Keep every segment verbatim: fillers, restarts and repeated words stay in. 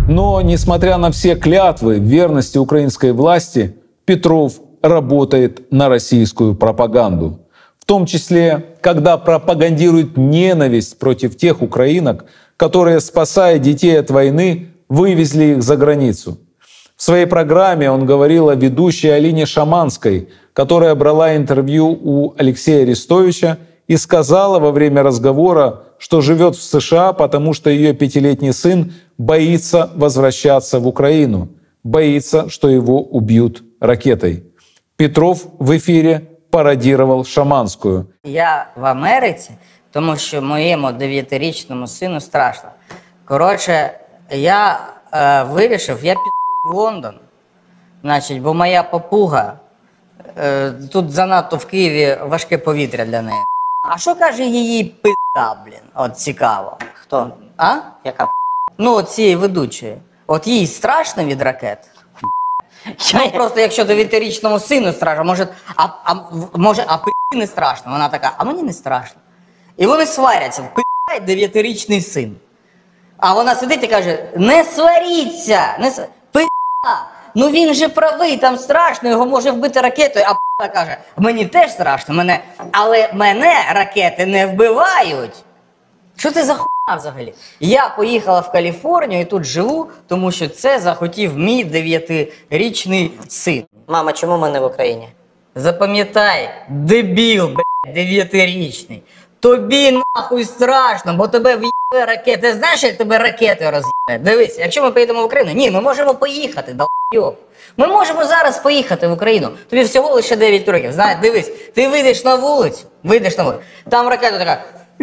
Но, несмотря на все клятвы верности украинской власти, Петров работает на российскую пропаганду. В том числе, когда пропагандирует ненависть против тех украинок, которые, спасая детей от войны, вывезли их за границу. В своей программе он говорил о ведущей Алине Шаманской, которая брала интервью у Алексея Арестовича и сказала во время разговора, что живет в США, потому что ее пятилетний сын боится возвращаться в Украину, боится, что его убьют ракетой. Петров в эфире пародировал Шаманскую. Я в Америці, тому що моєму дев'ятирічному сину страшно. Коротше, я е, вирішив, я піду в Лондон, значить, бо моя папуга, е, тут занадто в Києві важке повітря для неї. А що каже її пизда, блін? От цікаво. Хто? А? Яка пизда? Ну, от цієї ведучої. От їй страшно від ракет? Ну, просто якщо дев'ятирічному сину страшно, може, а, а, може, а пи***і не страшно. Вона така, а мені не страшно. І вони сваряться, пи***й дев'ятирічний син. А вона сидить і каже, не сваріться, не св... пи***а, ну він же правий, там страшно, його може вбити ракетою. А пи***а каже, мені теж страшно, мене... але мене ракети не вбивають. Що це за хуйня взагалі? Я поїхала в Каліфорнію і тут живу, тому що це захотів мій дев'ятирічний син. Мама, чому ми не в Україні? Запам'ятай, дебіл, блядь, дев'ятирічний. Тобі нахуй страшно, бо тебе в'їбе ракети. Ти знаєш, як тебе ракетою роз'їбе? Дивись, якщо ми поїдемо в Україну, ні, ми можемо поїхати, долбойоб. Ми можемо зараз поїхати в Україну. Тобі всього лише дев'ять років. Знаєш, дивись, ти вийдеш на вулицю, вийдеш на вулицю, там ракета така,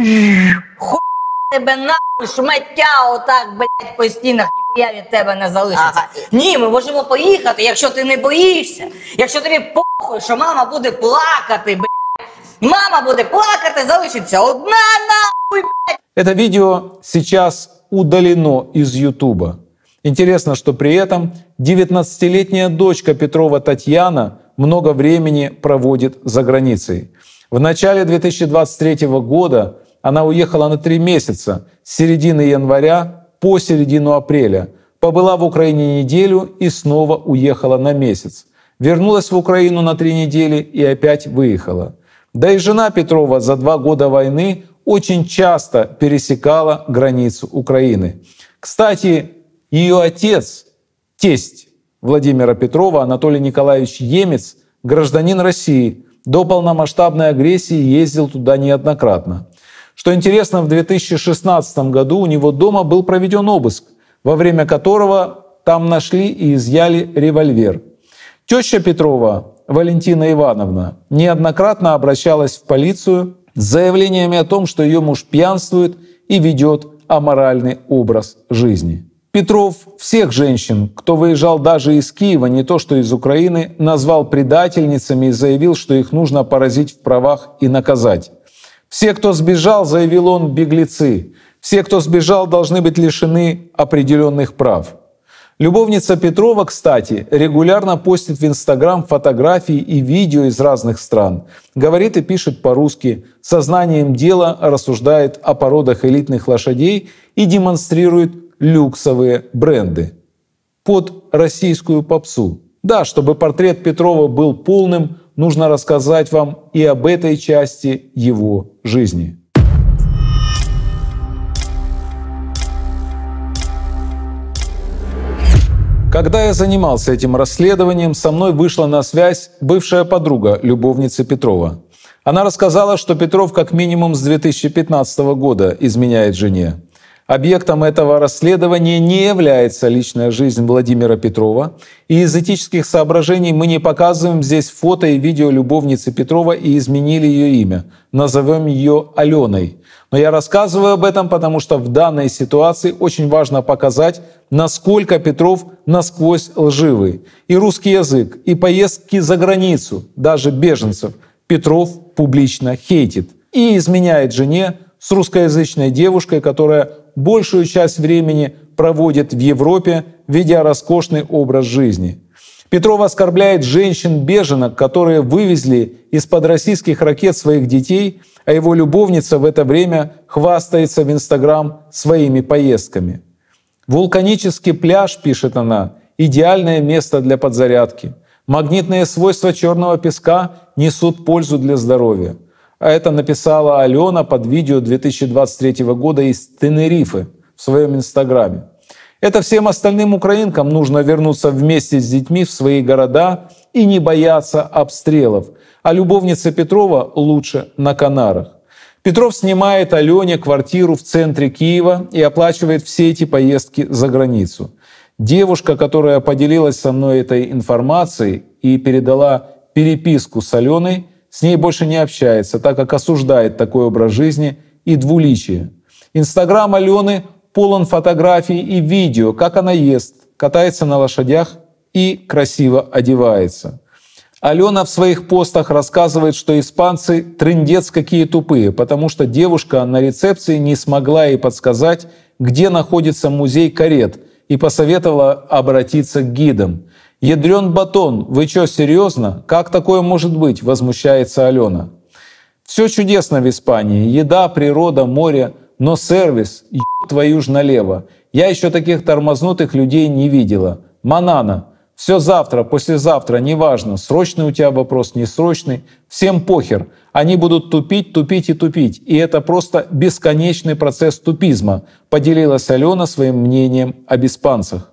хуй тебе нахуй, шмаття отак, блядь, по стінах, ніхуя від тебе не залишиться. Ага. Ні, ми можемо поїхати, якщо ти не боїшся, якщо тобі похуй, що мама буде плакати, блядь. Мама будет плакать, залишится одна нахуй, блядь. Это видео сейчас удалено из Ютуба. Интересно, что при этом девятнадцатилетняя дочка Петрова Татьяна много времени проводит за границей. В начале две тысячи двадцать третьего года она уехала на три месяца, с середины января по середину апреля. Побыла в Украине неделю и снова уехала на месяц. Вернулась в Украину на три недели и опять выехала. Да и жена Петрова за два года войны очень часто пересекала границу Украины. Кстати, ее отец, тесть Владимира Петрова, Анатолий Николаевич Емец, гражданин России, до полномасштабной агрессии ездил туда неоднократно. Что интересно, в две тысячи шестнадцатом году у него дома был проведен обыск, во время которого там нашли и изъяли револьвер. Теща Петрова, Валентина Ивановна, неоднократно обращалась в полицию с заявлениями о том, что ее муж пьянствует и ведет аморальный образ жизни. Петров всех женщин, кто выезжал даже из Киева, не то что из Украины, назвал предательницами и заявил, что их нужно поразить в правах и наказать. Все, кто сбежал, заявил он, беглецы. Все, кто сбежал, должны быть лишены определенных прав. Любовница Петрова, кстати, регулярно постит в Инстаграм фотографии и видео из разных стран. Говорит и пишет по-русски, сознанием дела рассуждает о породах элитных лошадей и демонстрирует люксовые бренды под российскую попсу. Да, чтобы портрет Петрова был полным, нужно рассказать вам и об этой части его жизни. Когда я занимался этим расследованием, со мной вышла на связь бывшая подруга любовницы Петрова. Она рассказала, что Петров как минимум с две тысячи пятнадцатого года изменяет жене. Объектом этого расследования не является личная жизнь Владимира Петрова, и из этических соображений мы не показываем здесь фото и видео любовницы Петрова и изменили ее имя. Назовем ее Аленой. Но я рассказываю об этом, потому что в данной ситуации очень важно показать, насколько Петров насквозь лживый. И русский язык, и поездки за границу, даже беженцев, Петров публично хейтит и изменяет жене с русскоязычной девушкой, которая большую часть времени проводит в Европе, ведя роскошный образ жизни. Петров оскорбляет женщин-беженок, которые вывезли из-под российских ракет своих детей, а его любовница в это время хвастается в Инстаграм своими поездками. Вулканический пляж, пишет она, идеальное место для подзарядки. Магнитные свойства черного песка несут пользу для здоровья. А это написала Алена под видео две тысячи двадцать третьего года из Тенерифе в своем инстаграме. Это всем остальным украинкам нужно вернуться вместе с детьми в свои города и не бояться обстрелов. А любовнице Петрова лучше на Канарах. Петров снимает Алене квартиру в центре Киева и оплачивает все эти поездки за границу. Девушка, которая поделилась со мной этой информацией и передала переписку с Аленой, с ней больше не общается, так как осуждает такой образ жизни и двуличие. Инстаграм Алены полон фотографий и видео, как она ест, катается на лошадях и красиво одевается. Алена в своих постах рассказывает, что испанцы трындец какие тупые, потому что девушка на рецепции не смогла ей подсказать, где находится музей карет, и посоветовала обратиться к гидам. «Ядрен батон, вы что, серьезно? Как такое может быть?» – возмущается Алена. Все чудесно в Испании. Еда, природа, море, но сервис, еб твою ж налево. Я еще таких тормознутых людей не видела. Манана. Все завтра, послезавтра, неважно, срочный у тебя вопрос, не срочный, всем похер. Они будут тупить, тупить и тупить. И это просто бесконечный процесс тупизма, поделилась Алена своим мнением об испанцах.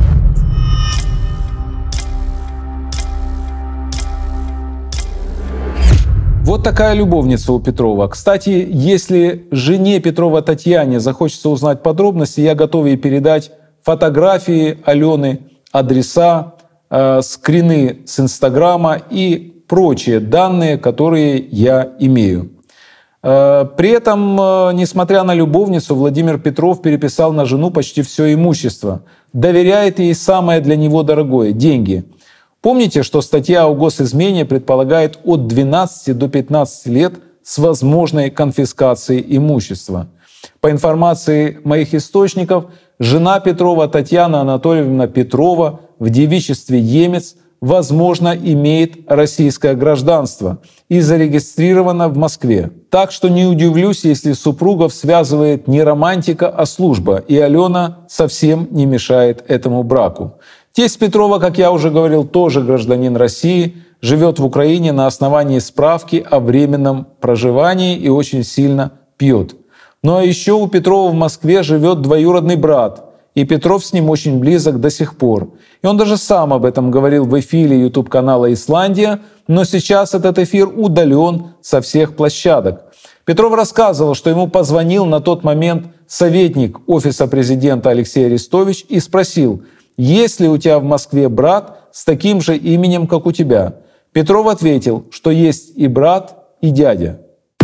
Вот такая любовница у Петрова. Кстати, если жене Петрова Татьяне захочется узнать подробности, я готов ей передать фотографии Алены, адреса, э, скрины с Инстаграма и прочие данные, которые я имею. Э, при этом, э, несмотря на любовницу, Владимир Петров переписал на жену почти все имущество. Доверяет ей самое для него дорогое – деньги. Помните, что статья о госизмене предполагает от двенадцати до пятнадцати лет с возможной конфискацией имущества. По информации моих источников, жена Петрова Татьяна Анатольевна Петрова в девичестве Емец, возможно, имеет российское гражданство и зарегистрирована в Москве. Так что не удивлюсь, если супругов связывает не романтика, а служба, и Алена совсем не мешает этому браку. Тесть Петрова, как я уже говорил, тоже гражданин России, живет в Украине на основании справки о временном проживании и очень сильно пьет. Ну а еще у Петрова в Москве живет двоюродный брат, и Петров с ним очень близок до сих пор. И он даже сам об этом говорил в эфире YouTube-канала «Исландия», но сейчас этот эфир удален со всех площадок. Петров рассказывал, что ему позвонил на тот момент советник офиса президента Алексей Арестович и спросил: «Есть ли у тебя в Москве брат с таким же именем, как у тебя?» Петров ответил, что есть и брат, и дядя.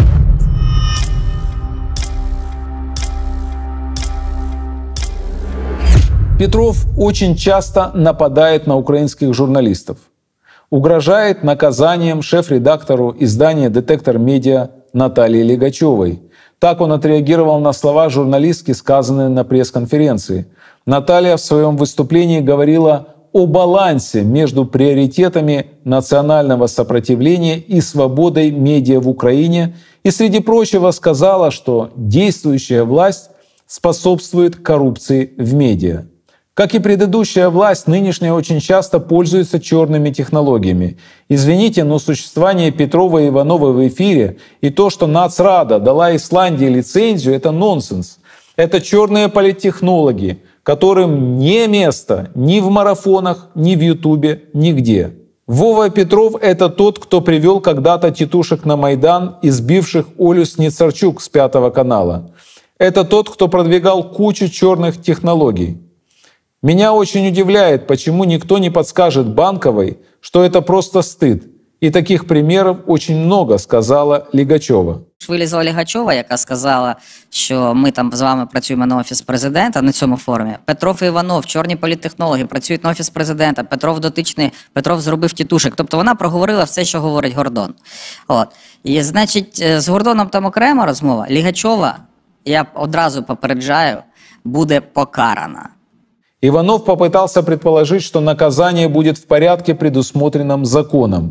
Петров очень часто нападает на украинских журналистов. Угрожает наказанием шеф-редактору издания «Детектор Медиа» Наталье Лигачевой. Так он отреагировал на слова журналистки, сказанные на пресс-конференции. Наталья в своем выступлении говорила о балансе между приоритетами национального сопротивления и свободой медиа в Украине и, среди прочего, сказала, что действующая власть способствует коррупции в медиа. Как и предыдущая власть, нынешняя очень часто пользуется черными технологиями. Извините, но существование Петрова и Иванова в эфире и то, что Нацрада дала Исландии лицензию, это нонсенс. Это черные политтехнологи, которым не место ни в марафонах, ни в Ютубе, нигде. Вова Петров – это тот, кто привел когда-то тетушек на Майдан, избивших Олю Сницарчук с Пятого канала. Это тот, кто продвигал кучу черных технологий. Меня очень удивляет, почему никто не подскажет Банковой, что это просто стыд. І таких примерів дуже много, сказала Лігачова. Вилізла Лігачова, яка сказала, що ми там з вами працюємо на Офіс Президента на цьому форумі. Петров і Іванов, чорні політтехнологи, працюють на Офіс Президента. Петров дотичний, Петров зробив тітушек. Тобто вона проговорила все, що говорить Гордон. От. І, значить, з Гордоном там окрема розмова. Лігачова, я одразу попереджаю, буде покарана. Иванов попытался предположить, что наказание будет в порядке, предусмотренном законом.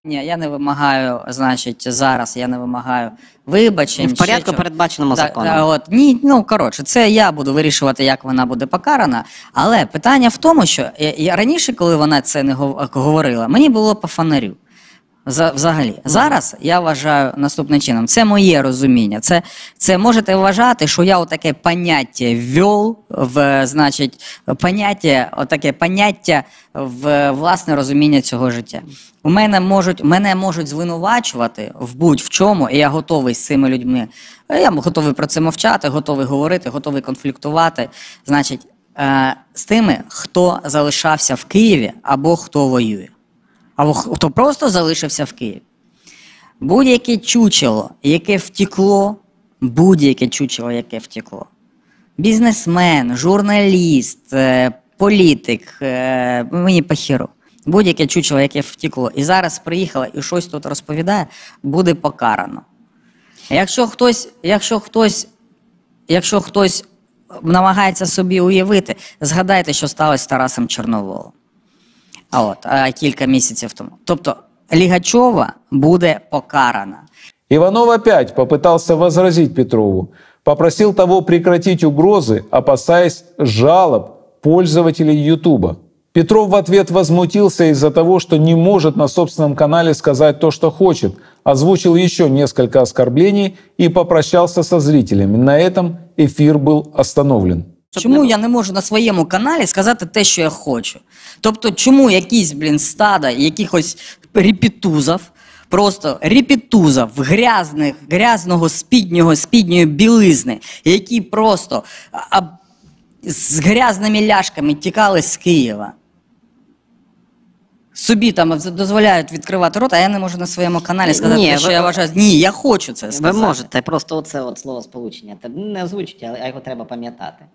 Ні, я не вимагаю, значить, зараз я не вимагаю вибачень. В порядку, ще передбаченому так, законом. От, ні, ну, коротше, це я буду вирішувати, як вона буде покарана. Але питання в тому, що я, я раніше, коли вона це не говорила, мені було по фонарю. За, взагалі. Зараз я вважаю наступним чином. Це моє розуміння. Це, це можете вважати, що я отаке поняття ввел в, значить, поняття, отаке поняття в власне розуміння цього життя. У мене можуть, мене можуть звинувачувати в будь-в чому, і я готовий з цими людьми. Я готовий про це мовчати, готовий говорити, готовий конфліктувати. Значить, е, з тими, хто залишався в Києві або хто воює. Або хто просто залишився в Києві. Будь-яке чучело, яке втекло, будь-яке чучело, яке втекло. Бізнесмен, журналіст, політик, мені похеру. Будь-яке чучело, яке втекло, і зараз приїхало і щось тут розповідає, буде покарано. Якщо хтось, якщо хтось, якщо хтось намагається собі уявити, згадайте, що сталося з Тарасом Чорноволом. А от, а кілька місяців тому. Тобто Лігачова буде покарана. Иванов опять попытался возразить Петрову, попросил того прекратить угрозы, опасаясь жалоб пользователей Ютуба. Петров в ответ возмутился из-за того, что не может на собственном канале сказать то, что хочет, озвучил еще несколько оскорблений и попрощался со зрителями. На этом эфир был остановлен. Чому я не можу на своєму каналі сказати те, що я хочу? Тобто, чому якісь, блін, стада, якихось репетузов, просто репетузов, грязних, грязного спіднього, спідньої білизни, які просто а, з грязними ляшками тікали з Києва, собі там дозволяють відкривати рот, а я не можу на своєму каналі сказати, Ні, те, що ви... я вважаю. Ні, я хочу це сказати. Ви можете, просто оце от слово сполучення. Не озвучуйте, а його треба пам'ятати.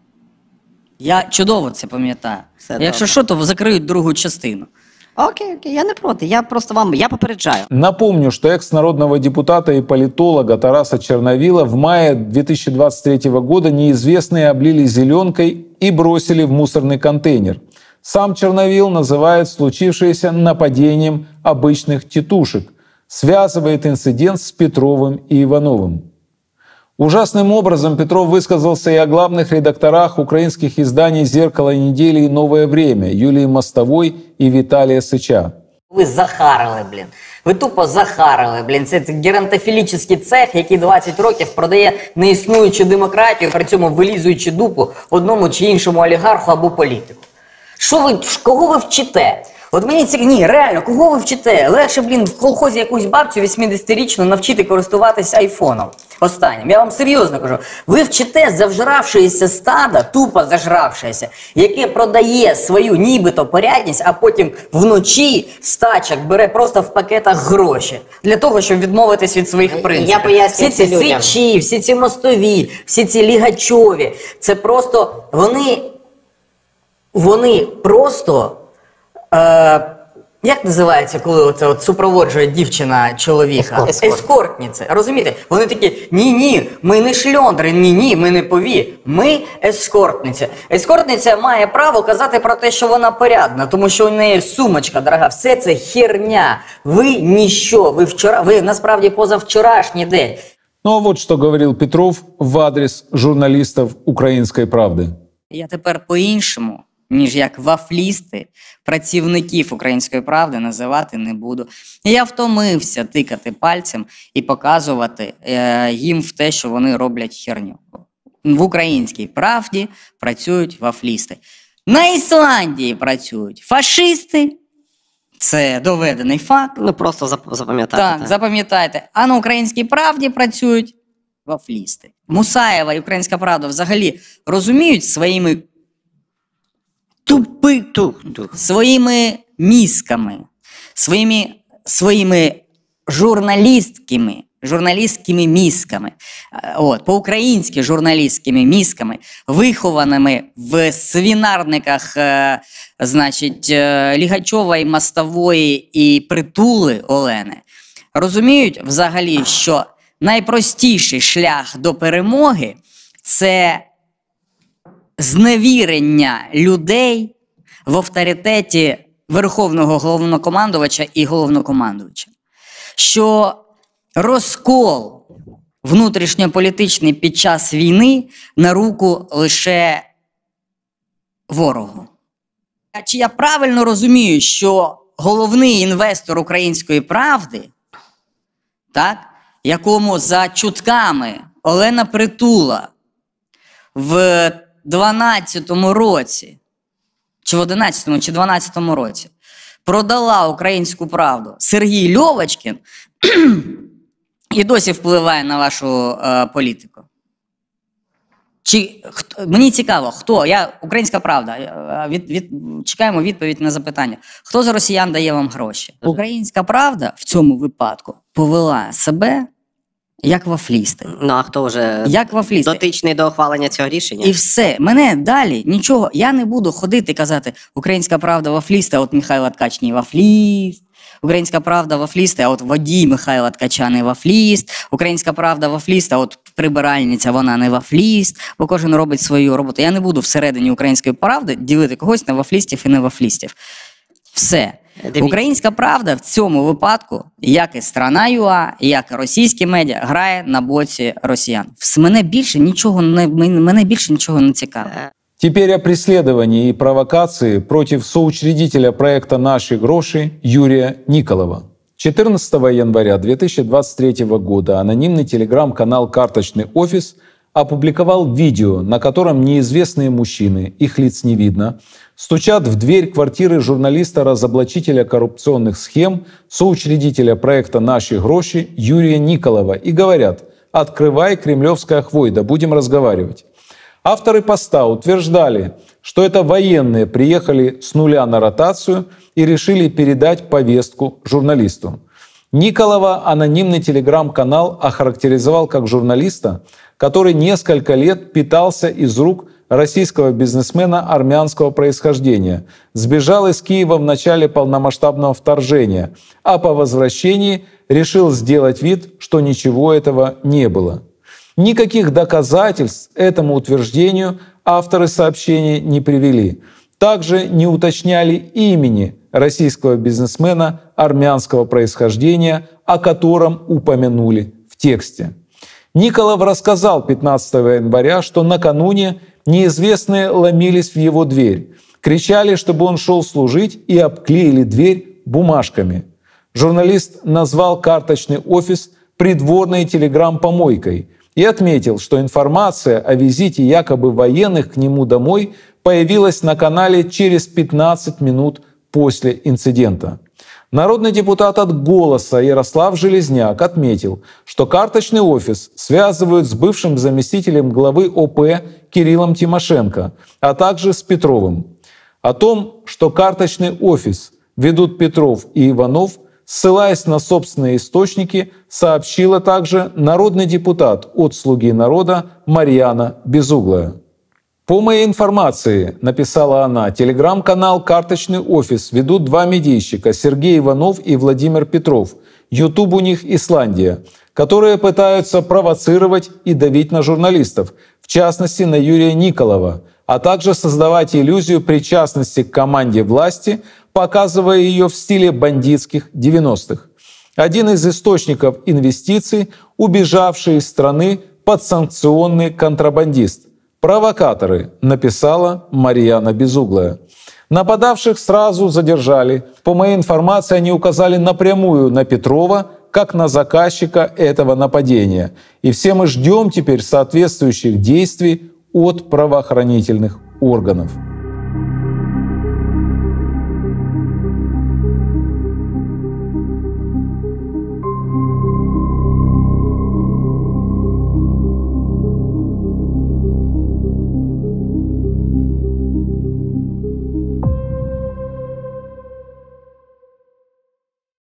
Я чудово це пам'ятаю. Все Якщо добре. що, то закриють другу частину. Окей, окей, я не проти, я просто вам, я попереджаю. Напомню, что экс-народного депутата и политолога Тараса Черновила в мае две тысячи двадцать третьего года неизвестные облили зеленкой и бросили в мусорный контейнер. Сам Черновил называет случившееся нападением обычных тетушек, связывает инцидент с Петровым и Ивановым. Ужасным образом Петров высказался и о главных редакторах украинских изданий «Зеркало недели» и «Новое время» Юлии Мостовой и Виталия Сыча. Ви захарили, блін. Ви тупо захарили, блін. Це геронтофілічний цех, який двадцять років продає неіснуючу демократію, при цьому вилізуючи дупу одному чи іншому олігарху або політику. Що ви, кого ви вчите? От мені це, ні, реально, кого ви вчите? Легше, блін, в колхозі якусь бабцю вісімдесятирічну навчити користуватись айфоном останнім. Я вам серйозно кажу. Ви вчите завжравшееся стадо, тупо зажравшееся, яке продає свою нібито порядність, а потім вночі з тачок бере просто в пакетах гроші. Для того, щоб відмовитись від своїх принципів. Я поясню всі ці це людям. Сичі, всі ці Мостові, всі ці Лігачові, це просто, вони, вони просто... Е, як називається, коли оце от супроводжує дівчина чоловіка? Ескорт. Ескортниці. Розумієте? Вони такі, ні-ні, ми не шльондри, ні-ні, ми не пові, ми ескортниця. Ескортниця має право казати про те, що вона порядна, тому що у неї сумочка дорога. Все це херня. Ви ніщо, ви вчора, ви насправді позавчорашній день. Ну а вот что говорил Петров в адрес журналистов «Украинской правды». Я тепер по-іншому, ніж як вафлісти, працівників «Української правди» називати не буду. Я втомився тикати пальцем і показувати е, їм в те, що вони роблять херню. В «Українській правді» працюють вафлісти. На Ісландії працюють фашисти. Це доведений факт. Ну просто зап- запам'ятати. Так, запам'ятайте. А на «Українській правді» працюють вафлісти. Мусаєва і «Українська правда» взагалі розуміють своїми тупи, ту, ту, своїми мізками, своїми, своїми журналістськими, журналістськими мізками, от, по-українськи журналістськими мізками, вихованими в свинарниках, е, значить, е, Лігачової, Мостової і Притули Олени, розуміють взагалі, що найпростіший шлях до перемоги – це зневірення людей в авторитеті Верховного головнокомандувача і головнокомандувача, що розкол внутрішньополітичний під час війни на руку лише ворогу. Чи я правильно розумію, що головний інвестор «Української правди», так, якому за чутками Олена Притула в дванадцятому році, чи в одинадцятому, чи дванадцятому році продала «Українську правду» Сергій Льовочкін і досі впливає на вашу е, політику? Чи, хто, мені цікаво, хто? Я, «Українська правда», від, від, чекаємо відповідь на запитання. Хто з росіян дає вам гроші? «Українська правда» в цьому випадку повела себе як вафлісти. Ну, а хто вже як вафлісти? дотичний до ухвалення цього рішення? І все. Мене далі нічого. Я не буду ходити і казати «Українська правда» вафлісти, а от Михайло Ткач не вафліст. «Українська правда» вафлісти, а от водій Михайла Ткача не вафліст. «Українська правда» вафліст, а от прибиральниця вона не вафліст. Бо кожен робить свою роботу. Я не буду всередині «Української правди» ділити когось на вафлістів і не вафлістів. Все. Дивіться. «Українська правда» в цьому випадку, як і «Страна.ua», як і російські медіа, грає на боці росіян. Мене більше нічого не, мене більше нічого не цікавить. Теперь о преследовании и провокации против соучредителя проекта «Наши гроши» Юрия Николова. четырнадцатого января две тысячи двадцать третьего года анонимный телеграм-канал «Карточный офис» опубликовал видео, на котором неизвестные мужчины, их лиц не видно, стучат в дверь квартиры журналиста-разоблачителя коррупционных схем, соучредителя проекта «Наши гроши» Юрия Николова и говорят: «Открывай, кремлевская хвойда, будем разговаривать». Авторы поста утверждали, что это военные приехали с нуля на ротацию и решили передать повестку журналисту. Николова анонимный телеграм-канал охарактеризовал как журналиста, который несколько лет питался из рук российского бизнесмена армянского происхождения, сбежал из Киева в начале полномасштабного вторжения, а по возвращении решил сделать вид, что ничего этого не было. Никаких доказательств этому утверждению авторы сообщения не привели. Также не уточняли имени российского бизнесмена армянского происхождения, о котором упомянули в тексте. Николов рассказал пятнадцатого января, что накануне неизвестные ломились в его дверь, кричали, чтобы он шел служить, и обклеили дверь бумажками. Журналист назвал карточный офис придворной телеграм-помойкой и отметил, что информация о визите якобы военных к нему домой появилась на канале через пятнадцать минут после инцидента. Народный депутат от «Голоса» Ярослав Железняк отметил, что карточный офис связывают с бывшим заместителем главы О П Кириллом Тимошенко, а также с Петровым. О том, что карточный офис ведут Петров и Иванов, ссылаясь на собственные источники, сообщила также народный депутат от «Слуги народа» Марьяна Безуглая. По моей информации, написала она, телеграм-канал «Карточный офис» ведут два медийщика, Сергей Иванов и Владимир Петров. Ютуб у них Исландия, которые пытаются провоцировать и давить на журналистов, в частности на Юрия Николова, а также создавать иллюзию причастности к команде власти, показывая ее в стиле бандитских девяностых. Один из источников инвестиций – убежавший из страны подсанкционный контрабандист. «Провокаторы», написала Марьяна Безуглая. Нападавших сразу задержали. По моей информации, они указали напрямую на Петрова, как на заказчика этого нападения. И все мы ждем теперь соответствующих действий от правоохранительных органов.